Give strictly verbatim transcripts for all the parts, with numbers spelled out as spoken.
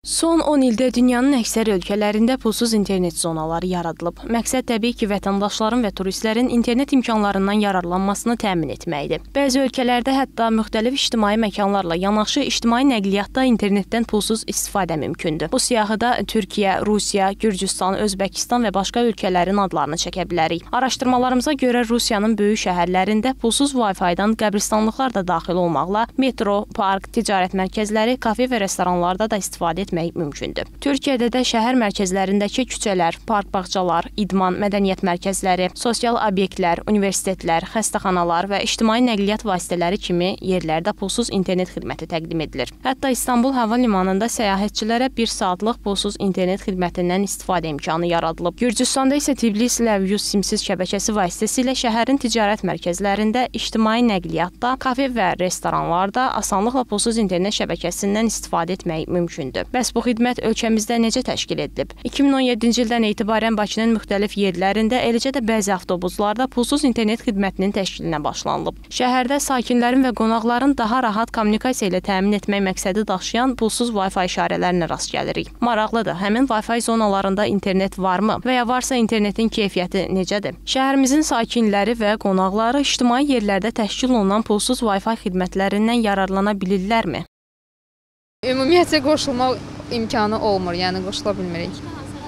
Son on ildə dünyanın əksər ölkələrində pulsuz internet zonaları yaradılıb. Məqsəd təbii ki, vətəndaşların və turistlərin internet imkanlarından yararlanmasını təmin etməkdir. Bəzi ölkələrdə hətta müxtəlif ictimai məkanlarla yanaşı ictimai nəqliyyatda internetdən pulsuz istifadə mümkündür. Bu siyahıda Türkiyə, Rusiya, Gürcüstan, Özbəkistan və başqa ölkələrin adlarını çəkə bilərik. Araşdırmalarımıza görə Rusiyanın böyük şəhərlərində pulsuz Wi-Fi-dan qəbristanlıqlar da daxil olmaqla metro, park, ticarət mərkəzləri, kafe və restoranlarda da istifadə etmək mümkündür. Türkiyədə də şəhər mərkəzlərindəki küçələr, park bağçalar, idman, mədəniyyət mərkəzləri, sosial obyektlər, universitetlər, xəstəxanalar və ictimai nəqliyyat vasitələri kimi yerlərdə pulsuz internet xidməti təqdim edilir. Hətta İstanbul Hava Limanında səyahətçilərə bir saatlıq pulsuz internet xidmətindən istifadə imkanı yaradılıb. Gürcüstanda isə Tbilisi-Ləvyus simsiz şəbəkəsi vasitəsilə şəhərin ticarət mərkəzlərində, ictimai nəqliyyatda, kafe və restoranlarda asanlıqla pulsuz internet şəbəkəsindən istifadə etmək mümkündür. Bəs bu xidmət ölkəmizdə necə təşkil edilib? iki min on yeddinci ildən etibarən Bakının müxtəlif yerlərində, eləcə də bəzi avtobuslarda pulsuz internet xidmətinin təşkilinə başlanılıb. Şəhərdə sakinlərin və qonaqların daha rahat kommunikasiya ilə təmin etmək məqsədi daşıyan pulsuz Wi-Fi işarələrinə rast gəlirik. Maraqlıdır, həmin Wi-Fi zonalarında internet varmı və ya varsa internetin keyfiyyəti necədir? Şəhərimizin sakinləri və qonaqları ictimai yerlərdə təşkil olunan pulsuz Wi-Fi xidmətlərindən yararlana bilirlərmi? Ümumiyyətcə qoşulmaq imkanı olmur, yəni qoşula bilmirik.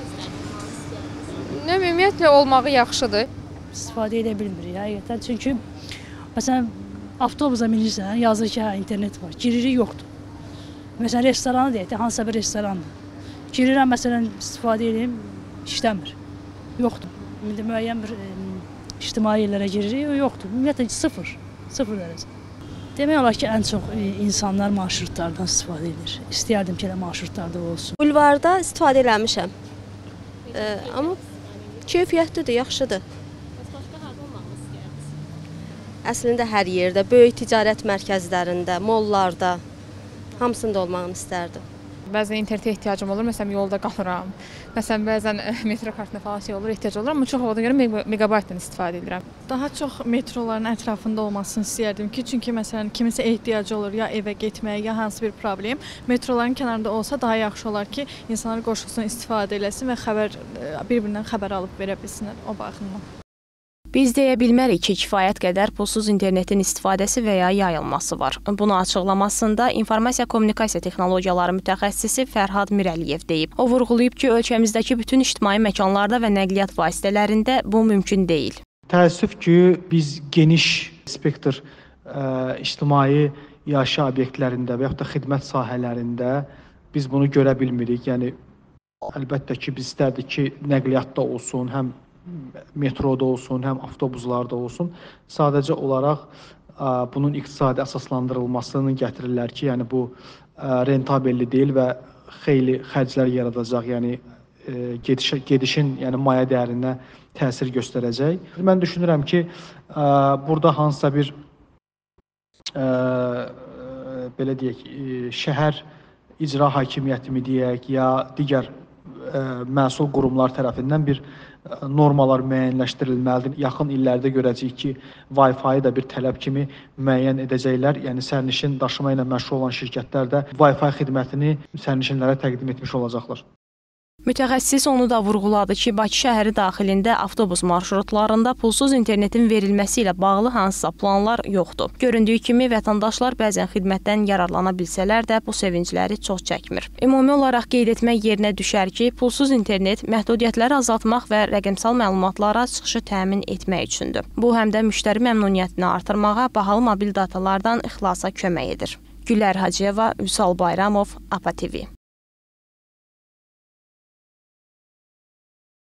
Ümumiyyətlə olmağı yaxşıdır. İstifadə edə bilmirik həqiqətən. Çünki məsələn avtobusa minirsən, yazır ki, hə, internet var. Giririk, yoxdur. Məsələn restoranı deyək də, hansısa bir restorandır. Girirəm, məsələn istifadə edeyim, işləmir. Yoxdur. İndi müəyyən bir e, ictimai yerlərə giririk, yoxdur. Ümumiyyətlə sıfır, sıfır dərəcə. Demək olar ki, ən çox insanlar marşrutlardan istifadə edir. İstəyərdim ki, elə marşrutlarda olsun. Bulvarda istifadə eləmişəm. E, amma keyfiyyətlidir, yaxşıdır. Başqa harda olmağını istəyirsiniz? Əslində hər yerdə, böyük ticarət mərkəzlərində, mollarda, hamısında olmağını istərdim. Bəzən internetə ehtiyacım olur, məsələn yolda qalıram. Məsələn bəzən metro kartına falan şey olur, ehtiyac olur, amma çox olduğuna görə megabaytdan istifadə edirəm. Daha çox metroların ətrafında olmasını istəyərdim ki, çünki məsələn kimisə ehtiyacı olur ya evə getməyə, ya hansı bir problem. Metroların kənarında olsa daha yaxşı olar ki, insanlar qoşulsun, istifadə eləsin və xəbər bir-birindən xəbər alıb verə bilsinlər o baxımdan. Biz deyə bilmərik ki, kifayət qədər pulsuz internetin istifadəsi və ya yayılması var. Bunu açıqlamasında informasiya-kommunikasiya texnologiyaları mütəxəssisi Fərhad Mirəliyev deyib. O vurğulayıb ki, ölkəmizdəki bütün ictimai məkanlarda və nəqliyyat vasitələrində bu mümkün deyil. Təəssüf ki, biz geniş spektr ə, ictimai yaşayış obyektlərində və yaxud da xidmət sahələrində biz bunu görə bilmirik. Yəni, əlbəttə ki, biz istərdik ki, nəqliyyatda olsun, həm metroda olsun, həm avtobuslarda olsun. Sadəcə olaraq ə, bunun iqtisadi əsaslandırılmasını gətirirlər ki, yəni bu ə, rentabelli deyil və xeyli xərclər yaradacaq, yəni ə, gediş, gedişin yəni maya dəyərinə təsir göstərəcək. Mən düşünürəm ki, ə, burada hansısa bir ə, belə deyək, ə, şəhər icra hakimiyyəti mi deyək, ya digər ə, məsul qurumlar tərəfindən bir normalar müəyyənləşdirilməlidir. Yaxın illərdə görəcəyik ki, Wi-Fi da bir tələb kimi müəyyən edəcəklər. Yəni sərnişin daşıma ilə məşğul olan şirkətlər də Wi-Fi xidmətini sərnişinlərə təqdim etmiş olacaqlar. Mütəxəssis onu da vurğuladı ki, Bakı şəhəri daxilində avtobus marşrutlarında pulsuz internetin verilməsi ilə bağlı hansısa planlar yoxdur. Göründüyü kimi, vətəndaşlar bəzən xidmətdən yararlana bilsələr də bu sevincləri çox çəkmir. Ümumi olaraq qeyd etmək yerinə düşər ki, pulsuz internet məhdudiyyətləri azaltmaq və rəqəmsal məlumatlara çıxışı təmin etmək üçündür. Bu, həm də müştəri məmnuniyyətini artırmağa, bahalı mobil datalardan ixlasa kömək edir. Gülər Hacıyeva, Vüsal Bayramov, APA T V.